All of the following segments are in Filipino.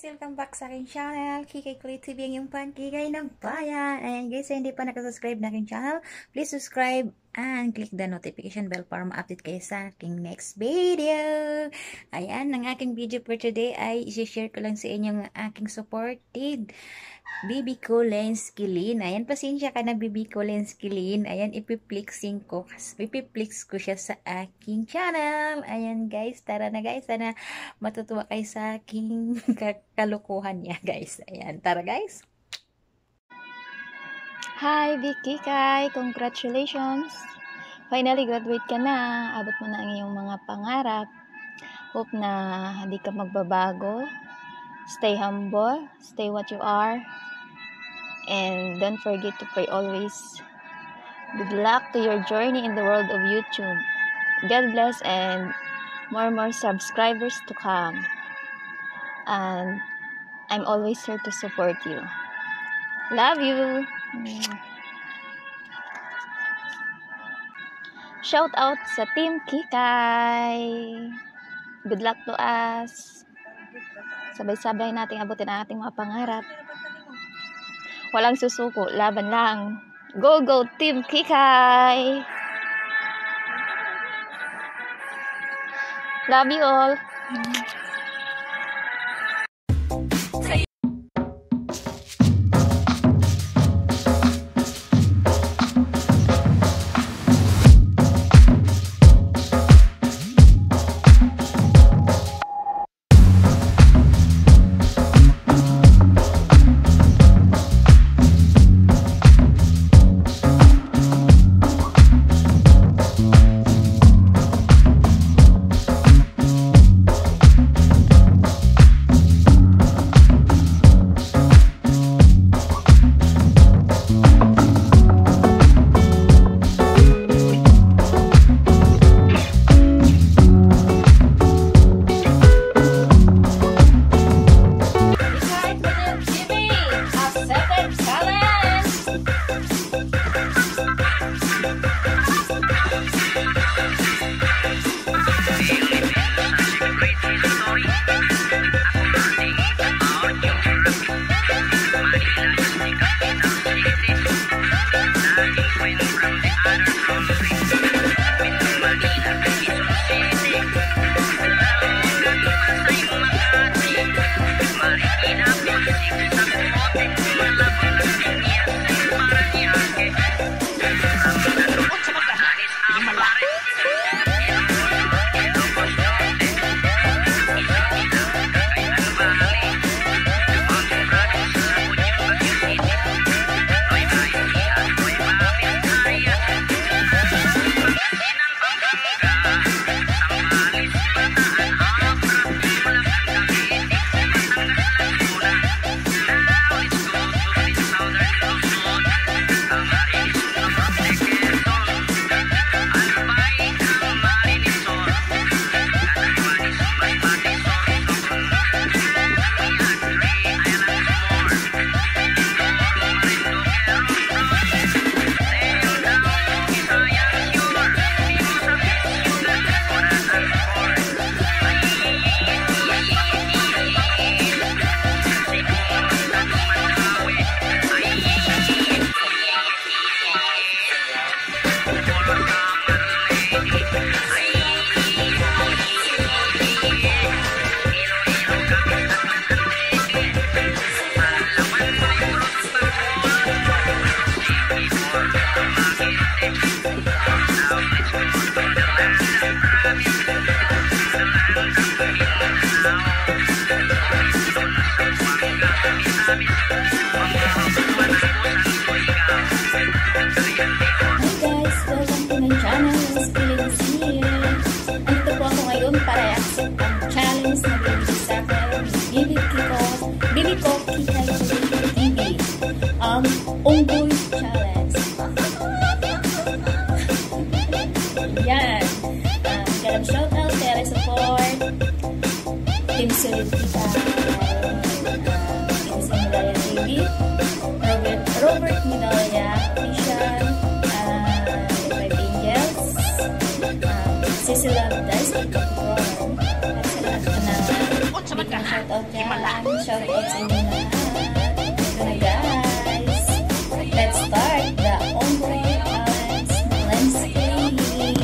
guys! Welcome back sa aking channel. Kikay Kulit TV ang yung pankikay ng bayan. Ayan guys, sa hindi pa nakasubscribe na aking channel, please subscribe and click the notification bell para ma-update kayo sa aking next video. Ayan, ang aking video for today ay i-share ko lang sa inyo ang aking supported BB Kolensky Lin. Ayan, pasensya ka na BB Kolensky Lin. Ayan, ipiplixing ko. Ipiplix ko siya sa aking channel. Ayan guys, tara na guys. Sana matutuwa kayo sa aking kalukuhan niya guys. Ayan, tara guys. Hi Vicky Kai, congratulations. Finally graduate ka na. Abot mo na ang iyong mga pangarap. Hope na hindi ka magbabago. Stay humble, stay what you are, and don't forget to pray always. Good luck to your journey in the world of YouTube. God bless and more subscribers to come. And I'm always here to support you. Love you. Shout out sa Team Kikay. Good luck to us. Sabay-sabay nating abutin ang ating mga pangarap. Walang susuko, laban lang. Go, go, Team Kikay! Love you all! Unggoy Challenge. Yan. Galang shoutout, kaya support. Team Solid Kita. Team Simulaya TV. Robert Minolya. Fishan. Five Angels. Cecil Love Dice. At sa lahat na shoutout dyan. Shoutout sa inyo lahat. Ito na guys. Let's start the ongoing lens clean.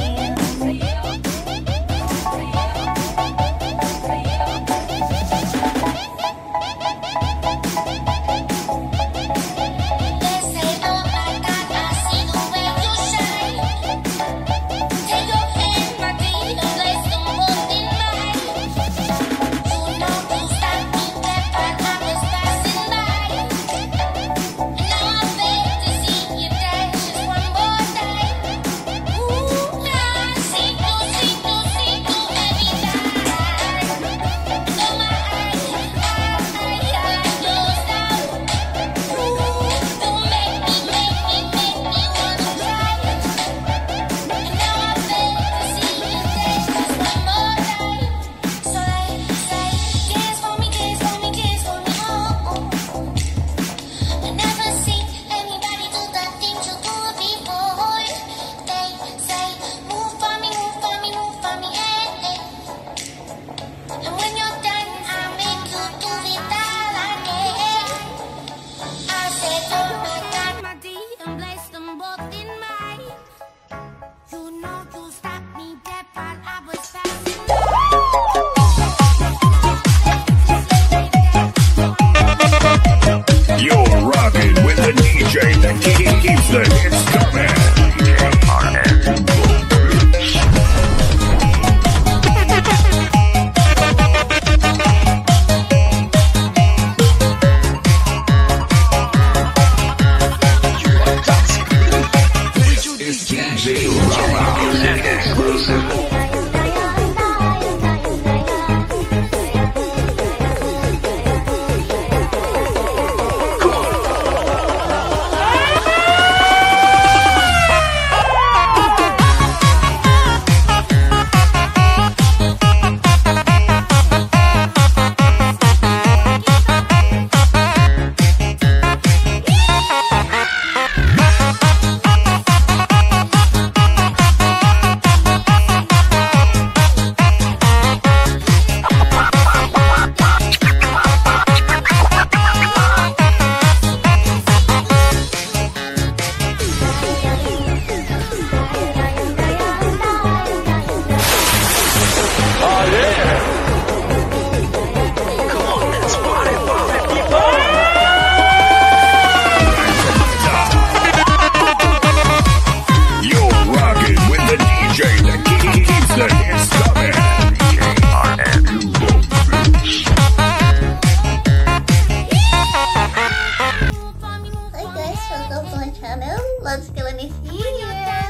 Let's go in here.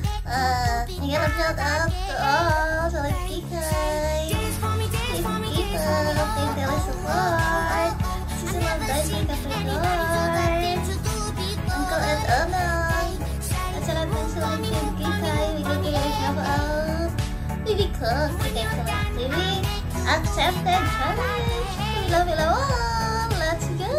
Again, shout out to all. So let's keep guys. Please keep up. Please tell us support. Season of Diving Capricorn. Uncle and Onang. At sa lahat ng sulit yung kikay. Bigay kayo shout out. Baby Cook. Bigay sa mga TV. Accepted challenge. We love you all. Let's go.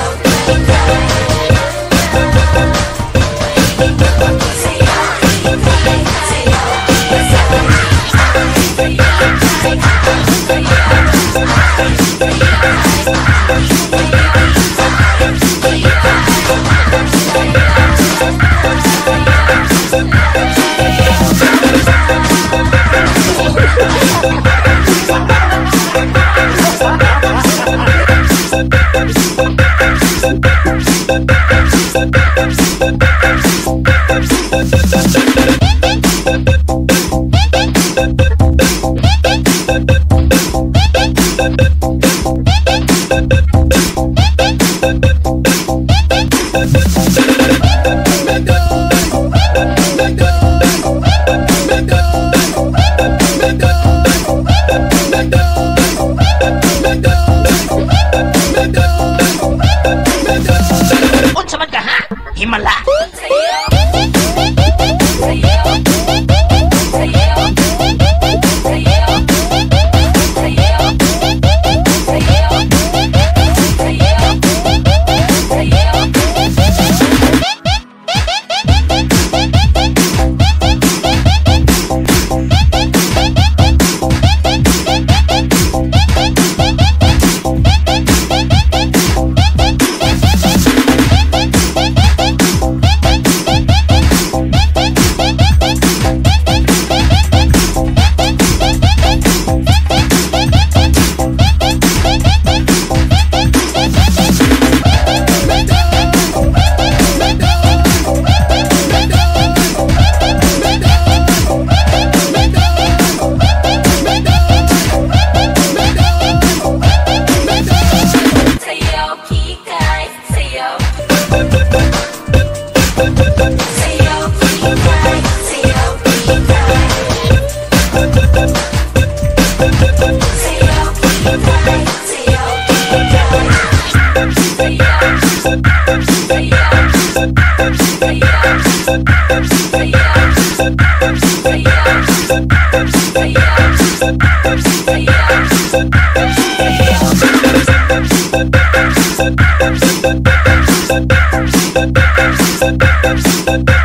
Say Unsa man ka ha? Himala. Say